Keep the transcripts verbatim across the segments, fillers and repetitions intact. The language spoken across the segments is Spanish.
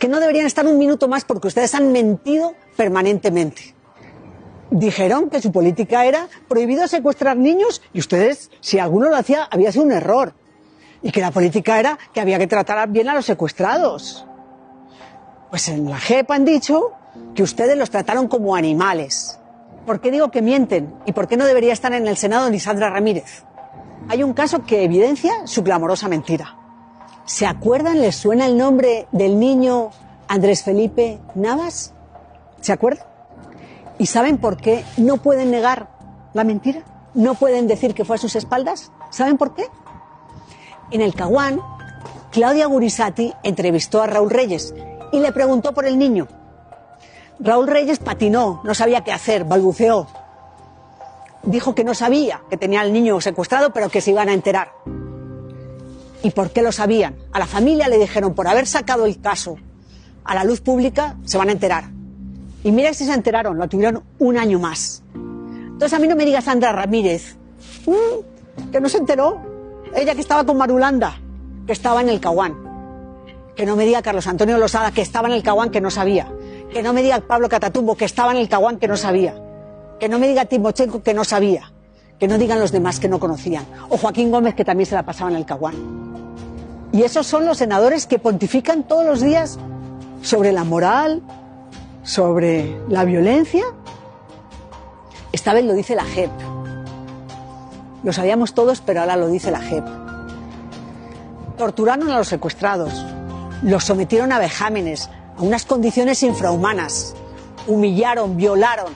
que no deberían estar un minuto más porque ustedes han mentido permanentemente. Dijeron que su política era prohibido secuestrar niños y ustedes, si alguno lo hacía, había sido un error. Y que la política era que había que tratar bien a los secuestrados. Pues en la J E P han dicho que ustedes los trataron como animales. ¿Por qué digo que mienten? ¿Y por qué no debería estar en el Senado ni Sandra Ramírez? Hay un caso que evidencia su clamorosa mentira. ¿Se acuerdan? ¿Les suena el nombre del niño Andrés Felipe Navas? ¿Se acuerdan? ¿Y saben por qué no pueden negar la mentira? ¿No pueden decir que fue a sus espaldas? ¿Saben por qué? En el Caguán, Claudia Gurisati entrevistó a Raúl Reyes y le preguntó por el niño. Raúl Reyes patinó, no sabía qué hacer, balbuceó. Dijo que no sabía que tenía al niño secuestrado, pero que se iban a enterar. ¿Y por qué lo sabían? A la familia le dijeron, por haber sacado el caso a la luz pública, se van a enterar. Y mira si se enteraron, lo tuvieron un año más. Entonces a mí no me diga Sandra Ramírez, mmm, que no se enteró. Ella que estaba con Marulanda, que estaba en el Caguán. Que no me diga Carlos Antonio Losada, que estaba en el Caguán, que no sabía. Que no me diga Pablo Catatumbo, que estaba en el Caguán, que no sabía. Que no me diga Timochenko, que no sabía. Que no digan los demás que no conocían. O Joaquín Gómez, que también se la pasaba en el Caguán. Y esos son los senadores que pontifican todos los días sobre la moral, sobre la violencia. Esta vez lo dice la J E P. Lo sabíamos todos, pero ahora lo dice la J E P. Torturaron a los secuestrados, los sometieron a vejámenes, a unas condiciones infrahumanas, humillaron, violaron.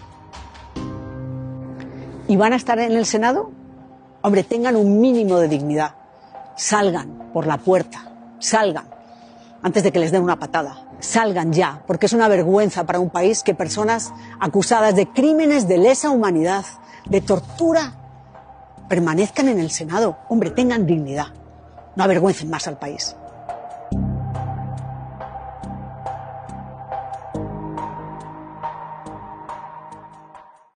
¿Y van a estar en el Senado? Hombre, tengan un mínimo de dignidad. Salgan por la puerta, salgan, antes de que les den una patada. Salgan ya, porque es una vergüenza para un país que personas acusadas de crímenes de lesa humanidad, de tortura, permanezcan en el Senado. Hombre, tengan dignidad. No avergüencen más al país.